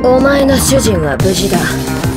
お前の主人は無事だ。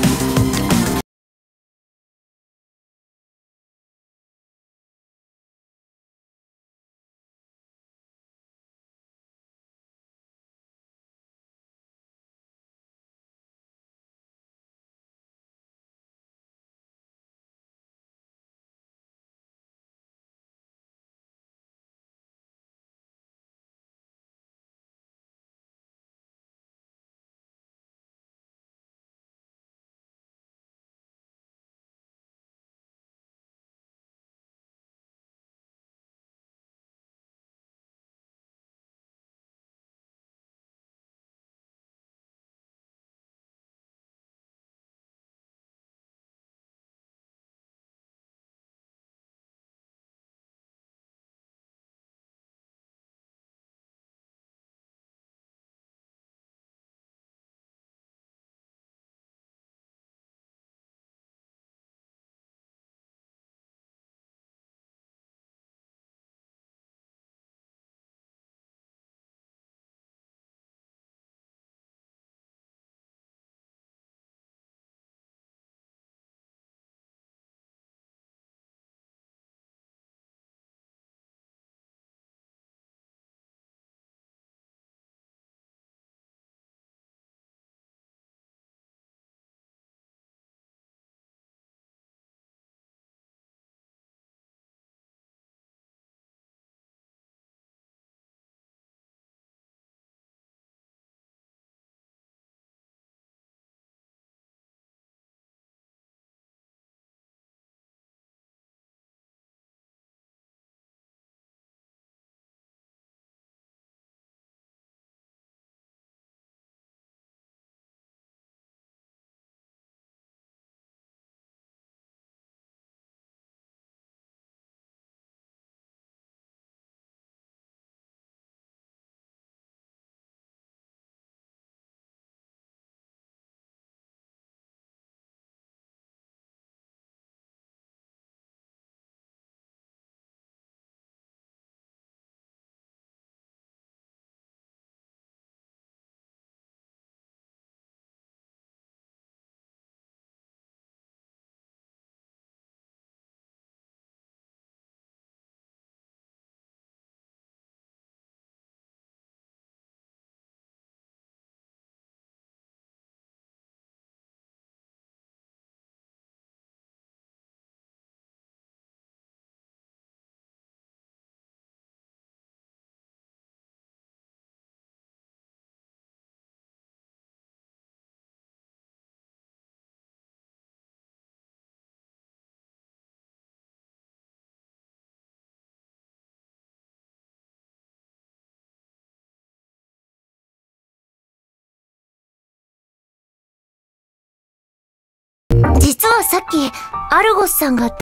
実はさっき、アルゴスさんが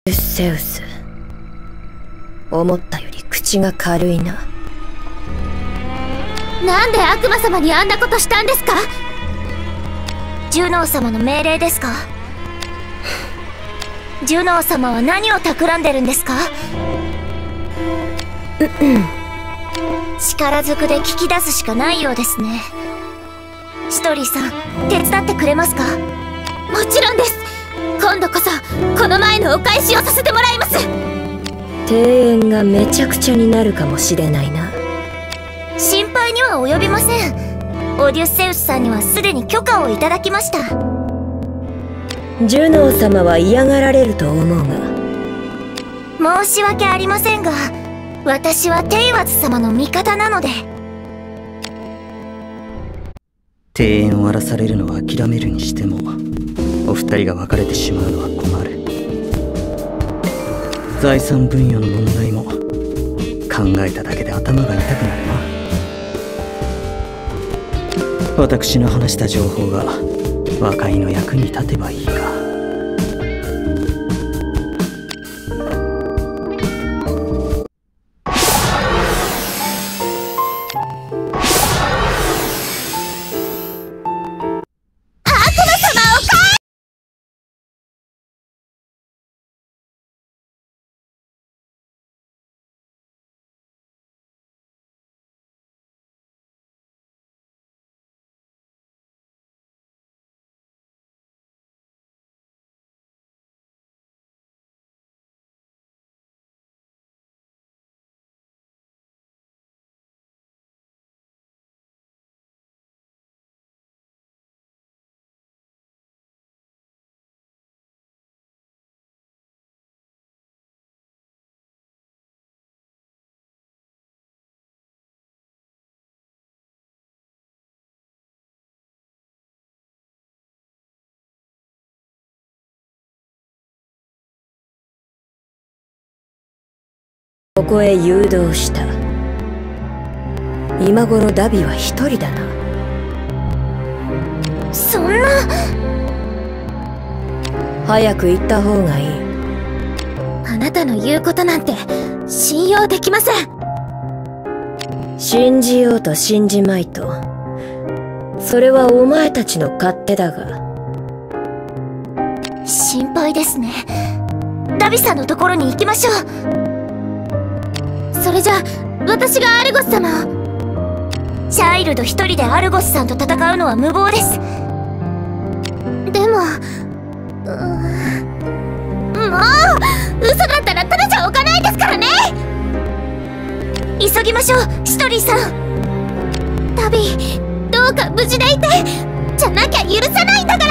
セウス、思ったより口が軽いな。 なんで悪魔様にあんなことしたんですか？ジュノー様の命令ですか？ジュノー様は何を企んでるんですか？力ずくで聞き出すしかないようですね。シトリーさん、手伝ってくれますか？もちろんです。今度こそこの前のお返しをさせてもらいます。 庭園がめちゃくちゃになるかもしれないな。 心配には及びません。オデュッセウスさんにはすでに許可をいただきました。 ジュノー様は嫌がられると思うが。申し訳ありませんが、私はテイワズ様の味方なので。 庭園を荒らされるのは諦めるにしても、お二人が別れてしまうのは困る。財産分与の問題も考えただけで頭が痛くなるな。私の話した情報が和解の役に立てばいいか。 ここへ誘導した。今頃ダビは一人だな。 そんな。 早く行った方がいい。 あなたの言うことなんて信用できません。 信じようと信じまいと、それはお前たちの勝手だが。 心配ですね。ダビさんのところに行きましょう。それじゃあ私がアルゴス様を。チャイルド一人でアルゴスさんと戦うのは無謀です。でももう嘘だったらただじゃおかないですからね。急ぎましょう、シトリーさん。ダビ、どうか無事でいて。じゃなきゃ許さないんだから。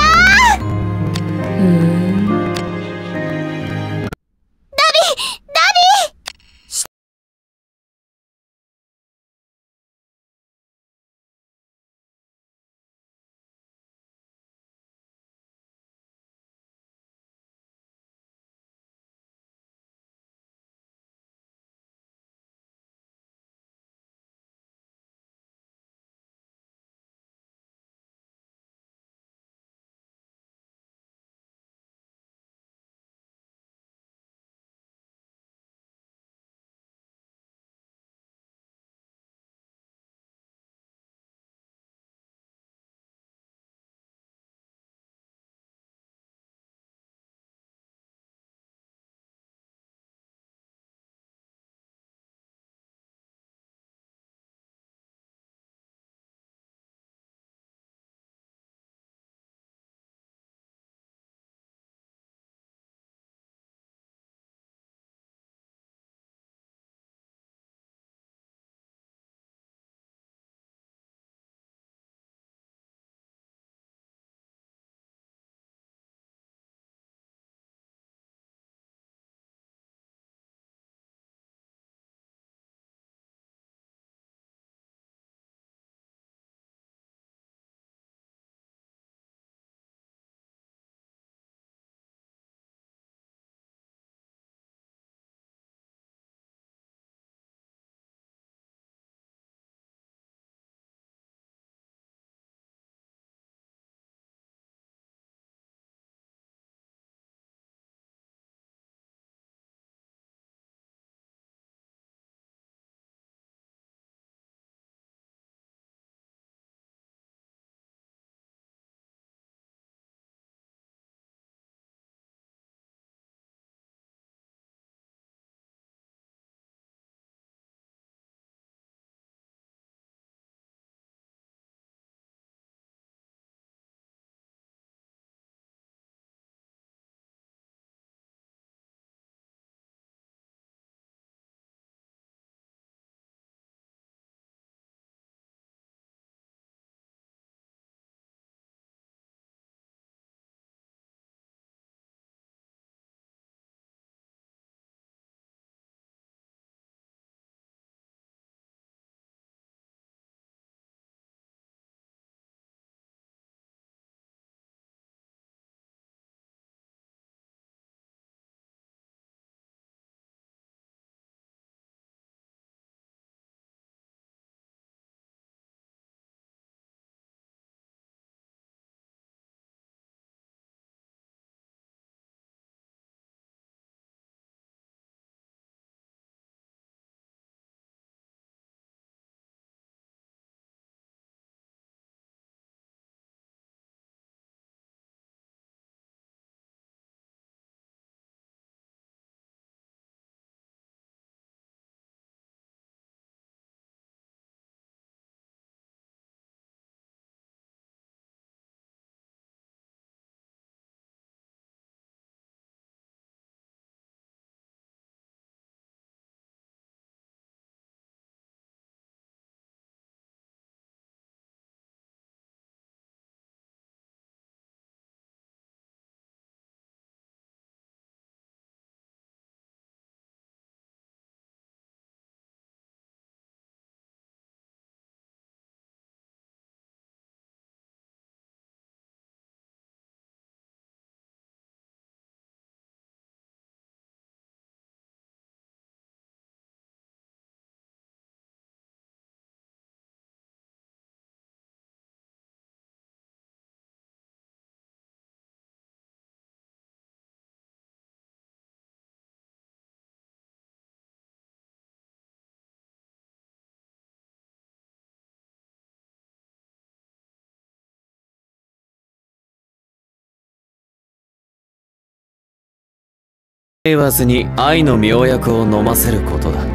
言わずに愛の妙薬を飲ませることだ。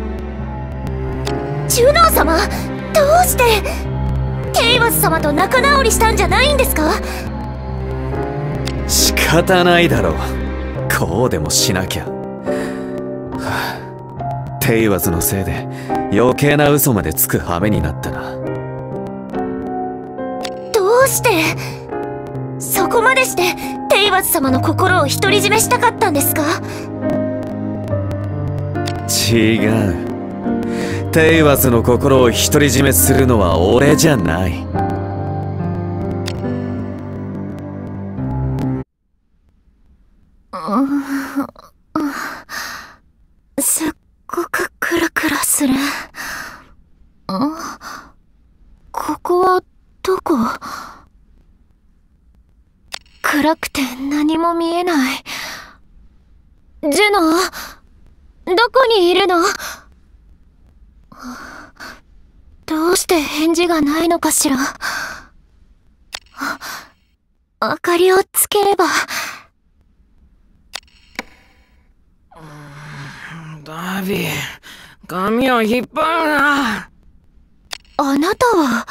ジュノー様、どうしてテイワス様と仲直りしたんじゃないんですか？ 仕方ないだろう。こうでもしなきゃ。テイワズのせいで余計な嘘までつく羽目になったな。 どうしてそこまでしてテイワズ様の心を独り占めしたかったんですか？ 違う。テイワズの心を独り占めするのは俺じゃない。 すっごくクラクラする。ここはどこ？暗くて何も見えない。ジュノ、どこにいるの？どうして返事がないのかしら。明かりをつければ。 ダビー、髪を引っ張るな。 あなたは。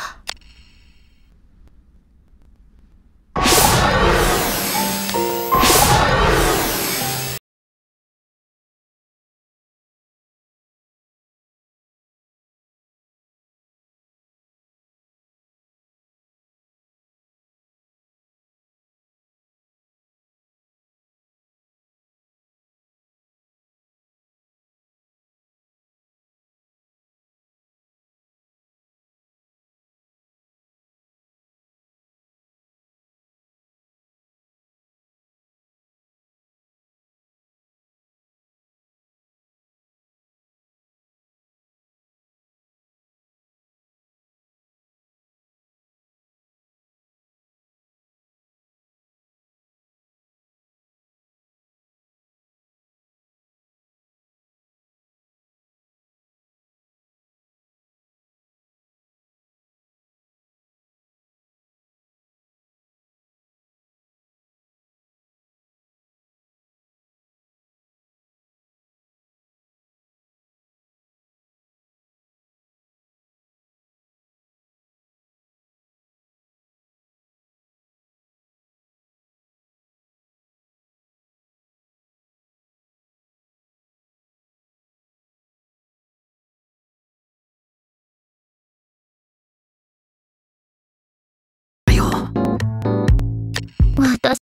私。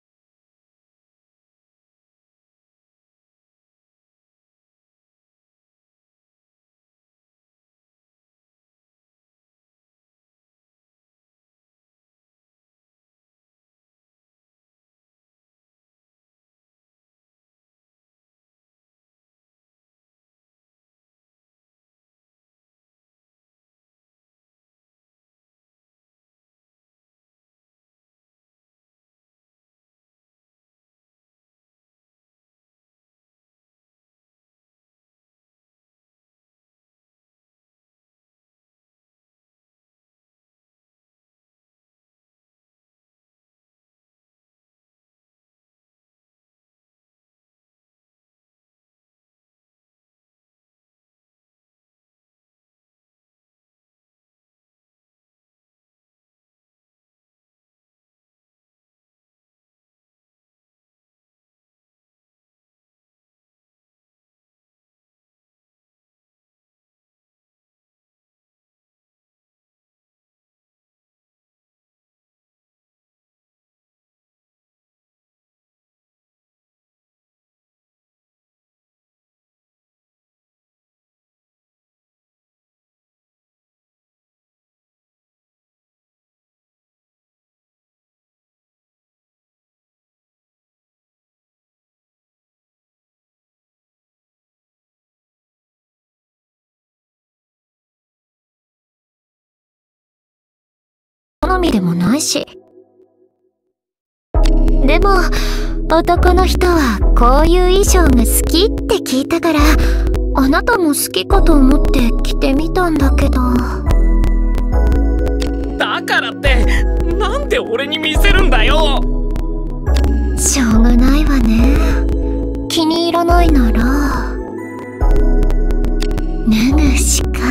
好みでもないし。でも男の人はこういう衣装が好きって聞いたから、あなたも好きかと思って着てみたんだけど。 だからってなんで俺に見せるんだよ。 しょうがないわね。 気に入らないなら脱ぐしか。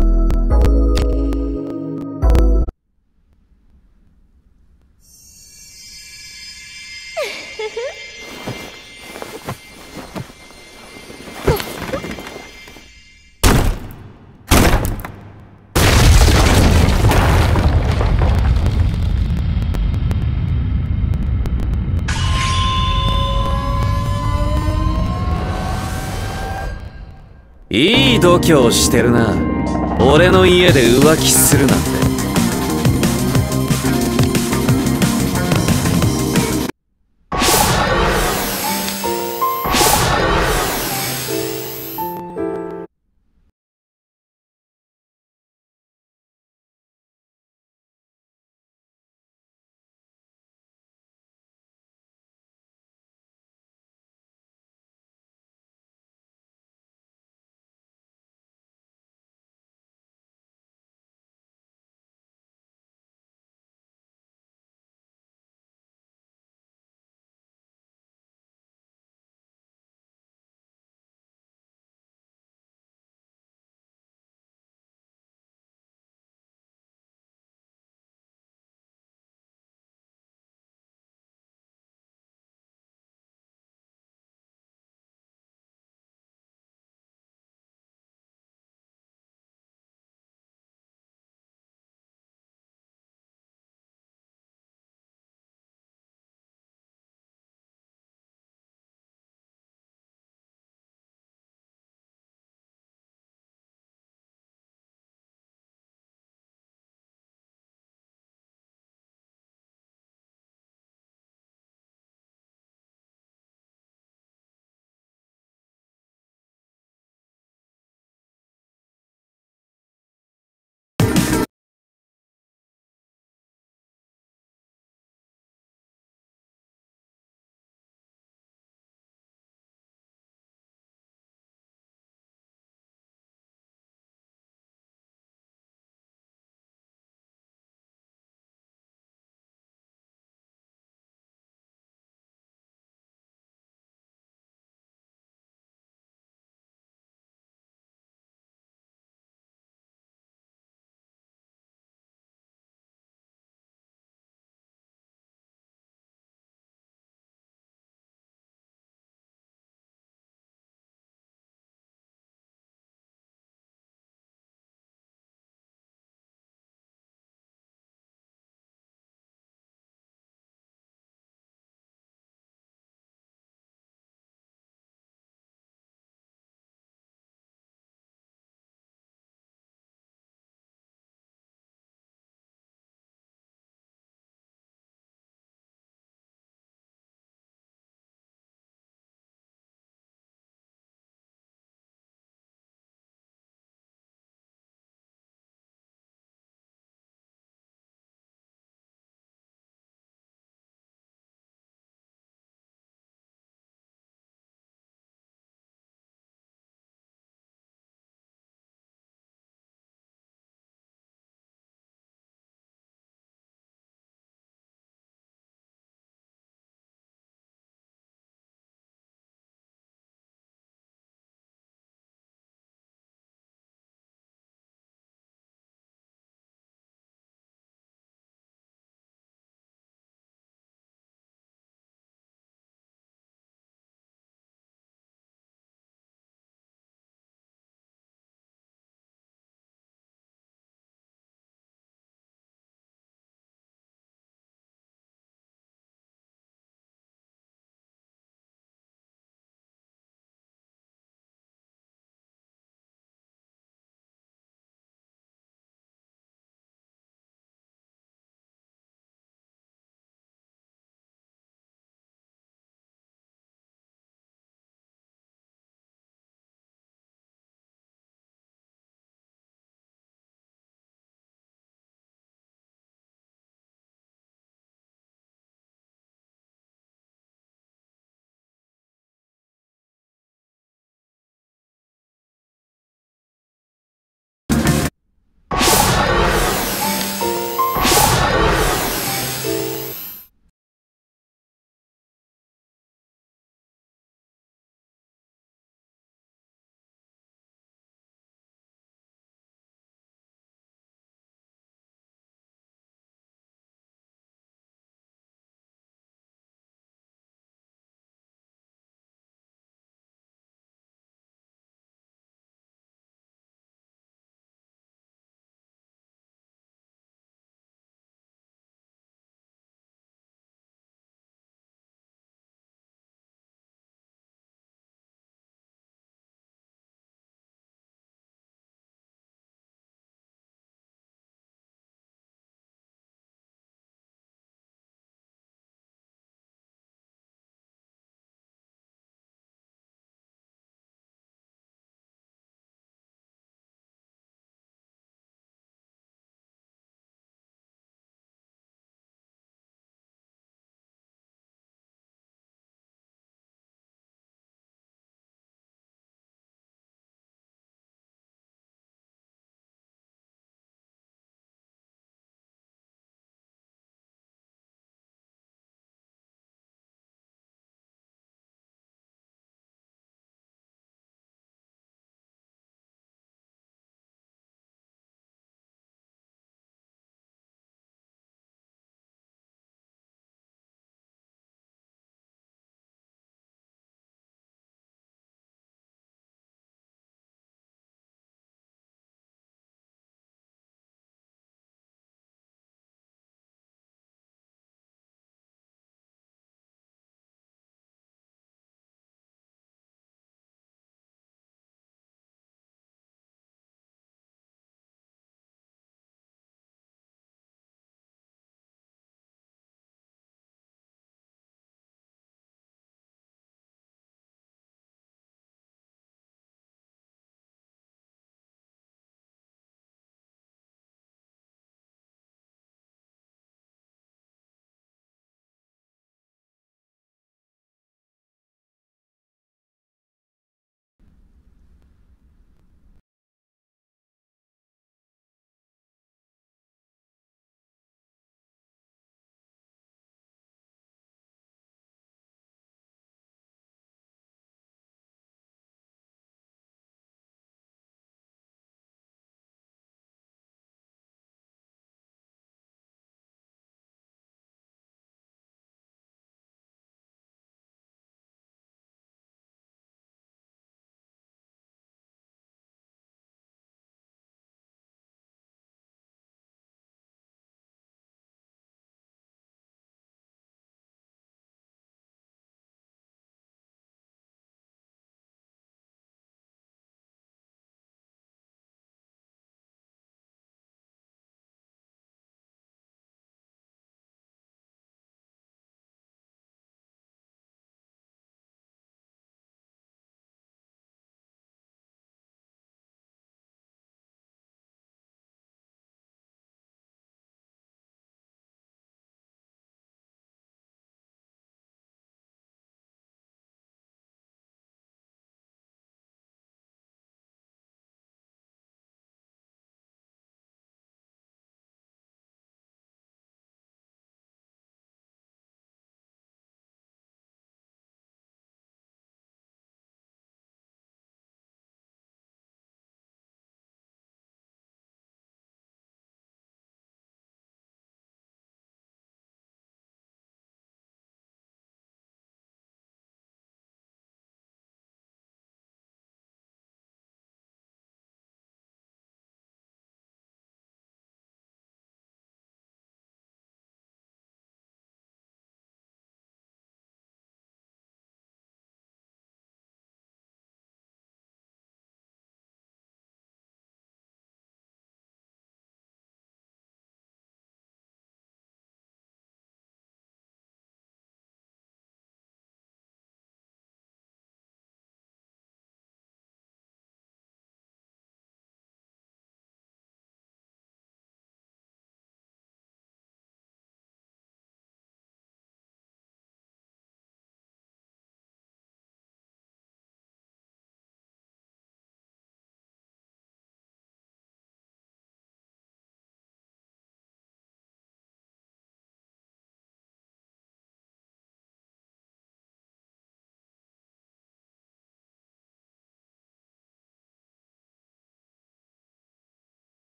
いい度胸してるな。俺の家で浮気するなんて。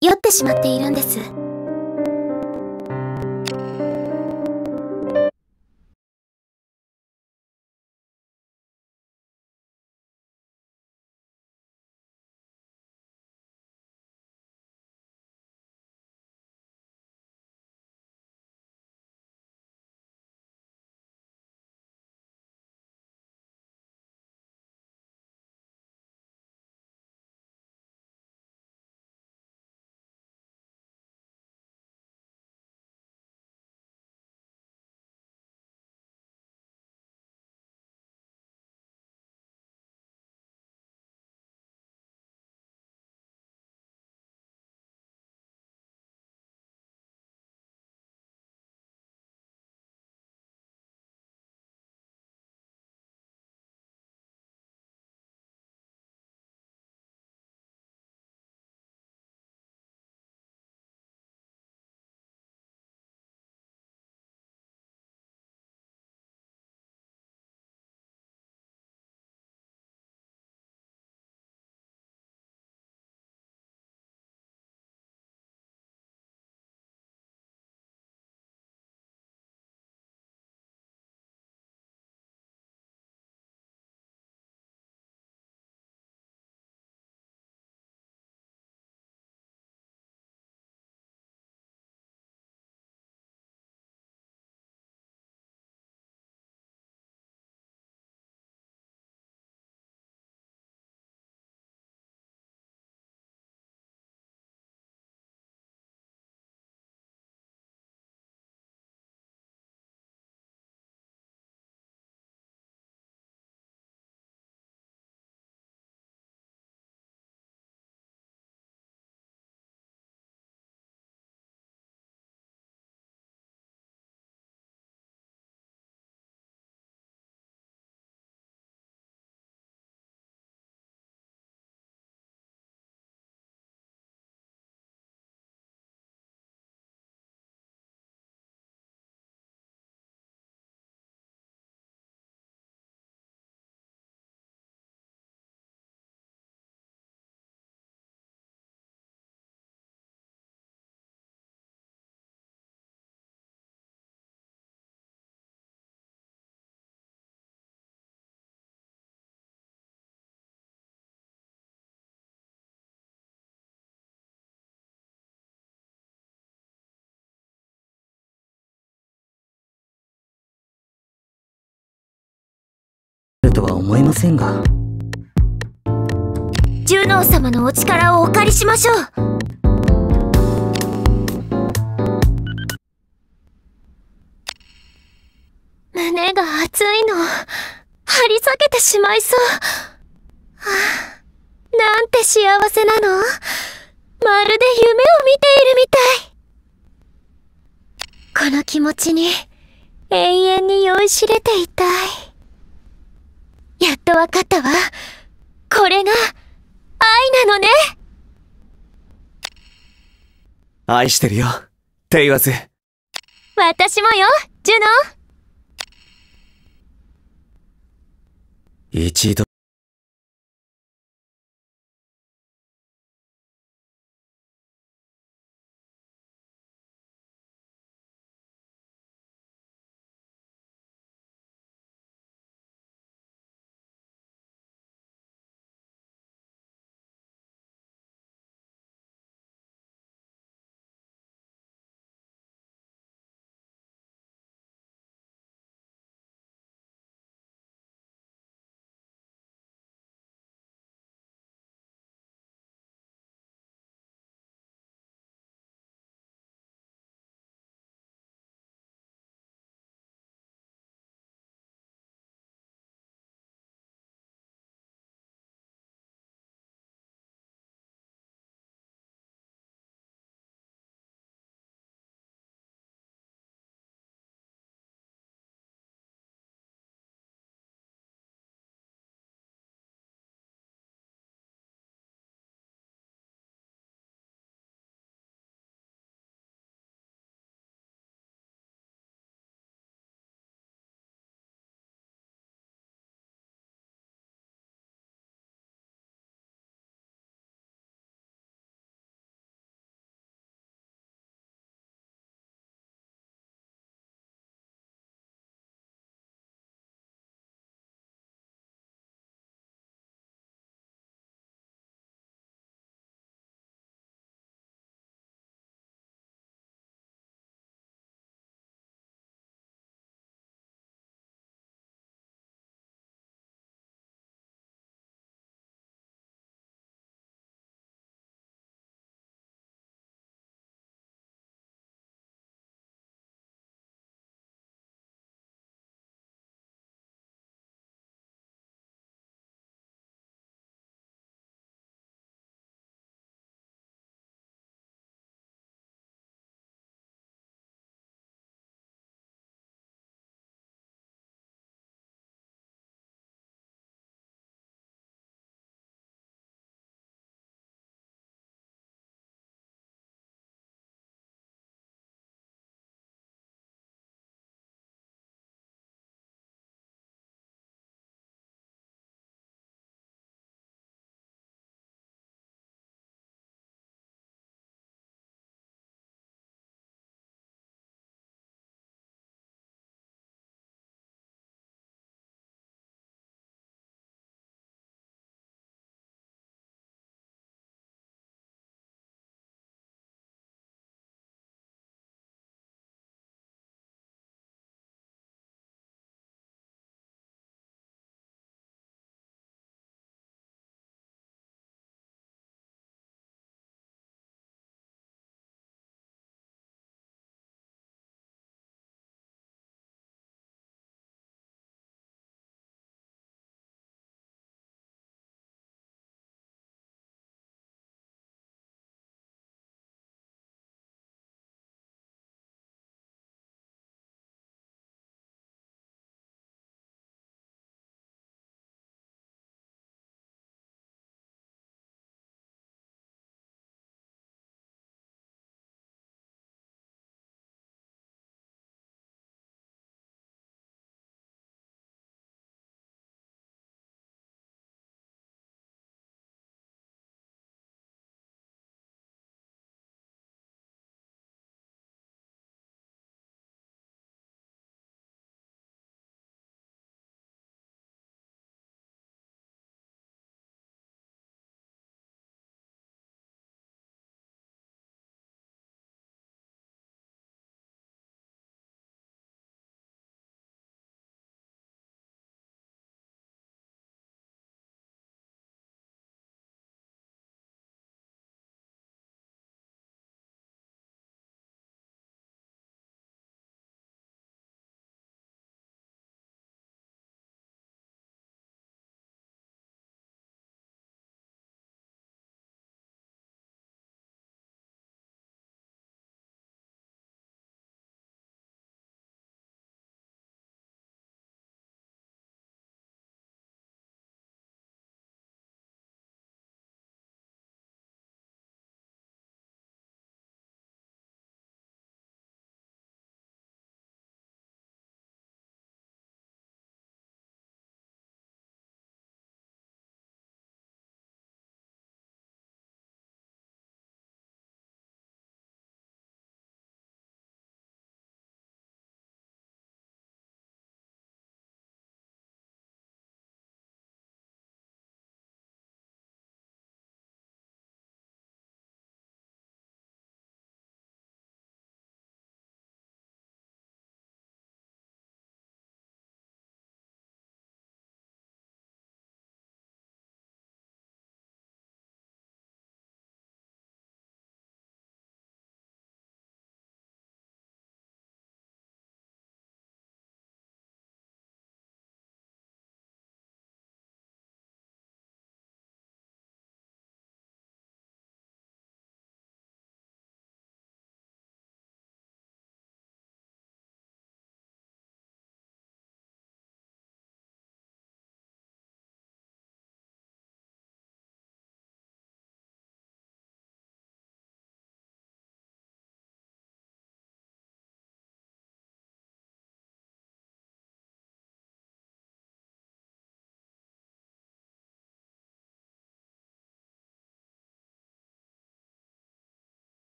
酔ってしまっているんです。 とは思えませんが。 ジュノー様のお力をお借りしましょう。胸が熱いの、張り裂けてしまいそう。はあ、なんて幸せなの。まるで夢を見ているみたい。この気持ちに永遠に酔いしれていたい。やっとわかったわ。これが愛なのね。 愛してるよ、テイワズ。 私もよ、ジュノ。 一度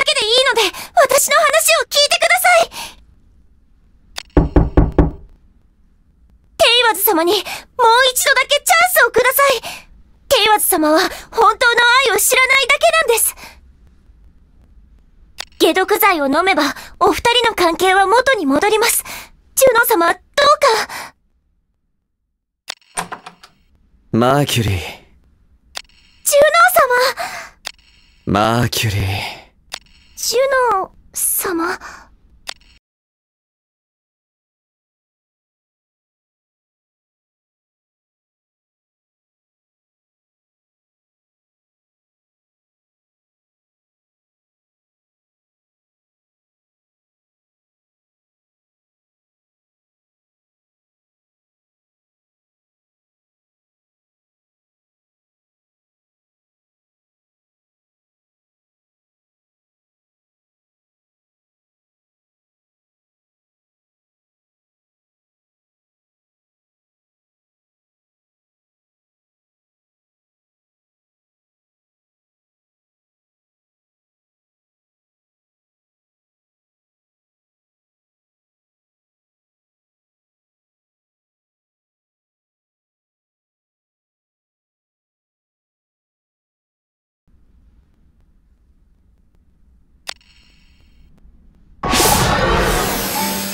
けでいいので、私の話を聞いてください。テイワズ様に、もう一度だけチャンスをください。テイワズ様は、本当の愛を知らないだけなんです。解毒剤を飲めば、お二人の関係は元に戻ります。ジュノ様、どうか。 マーキュリー。 ジュノ様。 マーキュリー。 ジュノ様。